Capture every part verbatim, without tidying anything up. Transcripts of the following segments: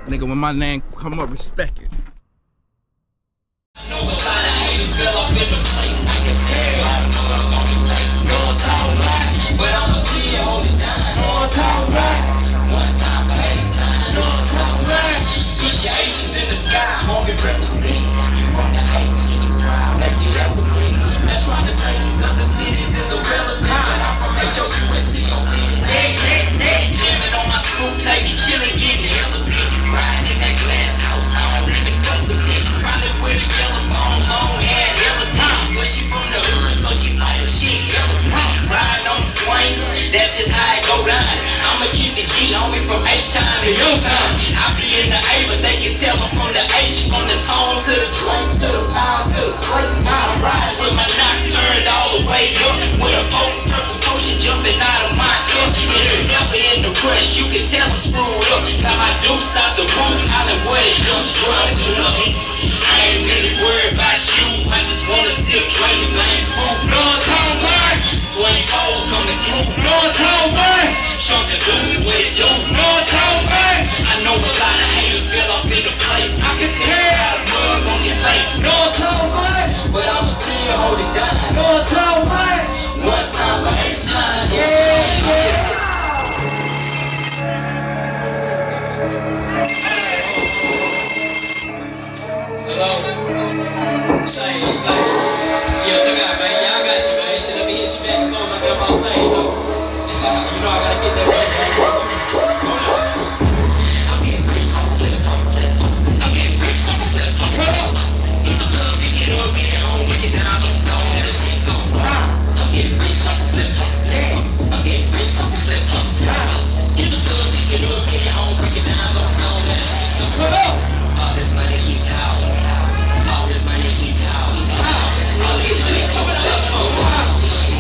Nigga, when my name come up, respect it. Put your H's in the sky, homie, represent. You from the H, you proud, make it evergreen. Not trying to say these other cities is irrelevant, but I'm from H O U S C O N. Hey, hey, hey, jamming on my screw tape, you chillin', getting hella big. Riding in that glass house, I don't even go with it. Probably with a yellow phone, long hair, hella big. But she from the hood, so she like her shit hella big. Riding on the swingers, that's just how it go down. I'ma keep the G, homie, from H-time to young time. I be in the A, but they can tell I'm from the H. From the tone to the drinks, to the pounds, to the plates. I'm riding with my knock turned all the way up. With a potent purple potion jumping out of my cup. And it never in the rush, you can tell I'm screwed up. Got my deuce out the roof, island way, young strong to I ain't really worried about you, I just wanna sip, drink, and lane smooth. Blowin' town wine, swing poles coming through. Blowin' town wine, chunk the deuce, what it do? Blowin' town wine, I know a lot of haters fell up in the place. I can tear the mug on your face. Blowin' town wine, but I'ma still hold it down. Blowin' town wine, one time for H-time. Yeah, yeah. Shane, say, yeah, look out, man. Y'all got you, man. Shit, let me hit you back as soon as I get up on stage, though. You know I gotta get that right. I'm getting rich, I'm flip, I'm getting rich, I'm flip, hit the club, pick it up, get it home, break it down, so it's on, let the shit go. I'm getting rich, I'm flip, I'm getting rich, I'm flip, hit the club, pick it up, get it home, break it down, so it's on, let the shit go. All this money keep calling. All this money keep calling. All this money keep calling.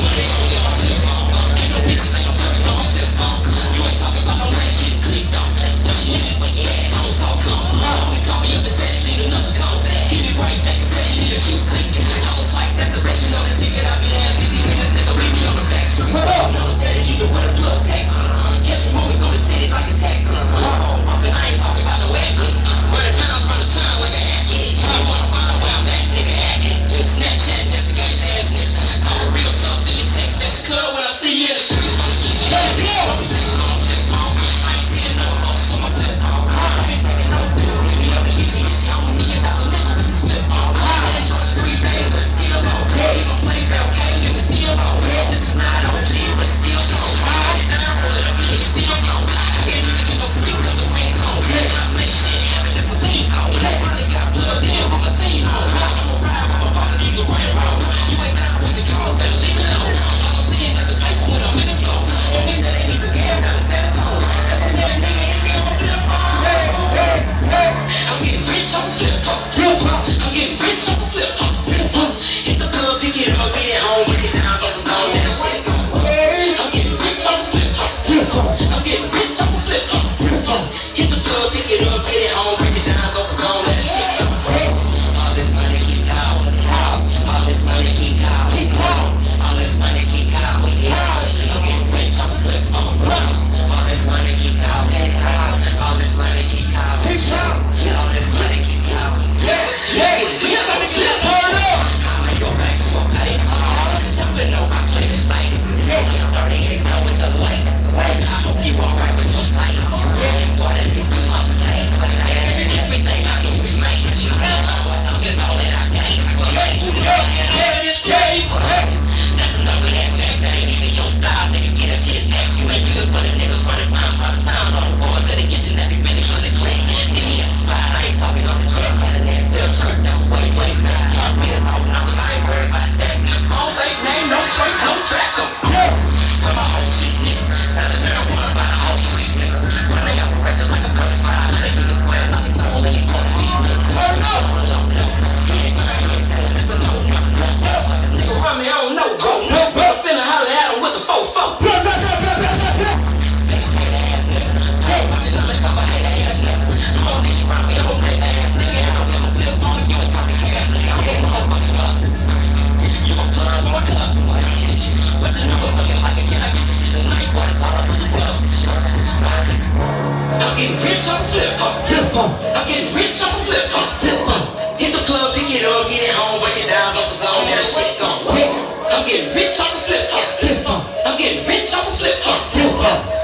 Ain't no bitches, ain't no turn on, just bump. You ain't talking about no rent, get clicked on. What you need, but yeah, I don't talk long. Homie call me up and said it need another song. Give it right back and said it need a cue click. I was like, that's the rate, you know the ticket. I've been there fifteen minutes, nigga, leave me on the back street. You know it's steady, even when the plug tax me. Catch me moving, go to city like a taxi. I'm bumping, I ain't talking about no athlete. Running pounds, running time like a half kid. You wanna find out where I'm at, nigga, hack it. Snapchat, that's the guy's ass nigga. I'm a real tough nigga, text message. Club when I see you in the streets, wanna get you. Let's go! I ain't seeing no loss on my flip on. I ain't taking no flip. See me up and get you, you don't need a dollar nigga with the slip on. I ain't trying to three days, but it's still on. Even place okay, and it's still on. This is not O G, but it's still on. I get down, roll it up, and it's still on. I can't even get no sleep, cause the wings on. I make shit happen, that's what things on. I got blood in from my team on. You ain't got to put the car, better leave it alone. I don't see it as a paper when I'm in the snow. And we said they need some gas, got a Sanatone. That's a damn nigga, hit me on the flip phone. I'm getting rich on the flip phone. I'm getting rich on the flip phone. Hit the club, pick it up, get it home, break it down, so it's on, that shit go. I'm getting rich on the flip phone. I'm getting rich on the flip phone. Hit the club, pick it up, get it home, break it down, so it's on, that shit go. All this money keep calling. All this money keep calling. All this money keep calling. I'm getting rich on the flip phone. All this money keep calling. All this money keep calling. All this money keep calling. Getting rich on the flip phone. I may go back to a pay. Jumping on my plate is like thirty ain't snowing the lights. I hope you alright with your sight. Boy, that bitch was my play. Everything I do is make it. I'm just all that I gain. That's enough of that, man. That ain't even your style, nigga. Get that shit back. You ain't music for the niggas running pounds out of town. All the boys that they get you, that be really trying to click. Give me a spot, I ain't talking on the jet. Had a next still church, that was way, way back. We can talk numbers, I ain't worried about that. All fake name, no trace, no track, no. Got my whole cheat niggas. Selling marijuana by the whole street niggas. Running operation like a cousin, but I gotta keep the squares. Nothing sold, and he's gonna be niggas. Turn up! Run me on, no bro, no bro. Finna holler at him with the four four. Spectator ass nigga. Hey, watch it undercover, hate ass nigga. I'm gonna get you around me, I'm gonna play ass nigga. I don't give a flip phone if you ain't talking cash nigga. I'm getting motherfucking hustle. You gon' plug my customer. But your numbers looking like a kid. I get this shit tonight, boy. It's all up with the stuff. I'm getting rich on flip phone. phone. I'm getting rich off a flip phone. Flip phone. Hit the club, pick it up, get it home, break it down, off the zone, that shit gone. I'm getting rich off a flip phone. Flip phone. I'm getting rich off a flip phone. Flip phone.